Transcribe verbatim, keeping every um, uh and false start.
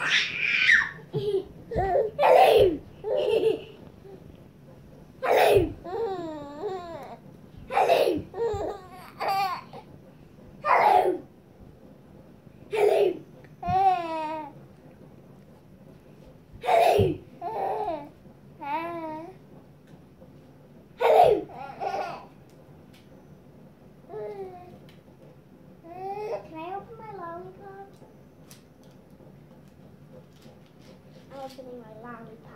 Hello. Hello. Hello. Hello. Hello. Hello. Hello. Can I open my lollipop? I'm opening my lollipop.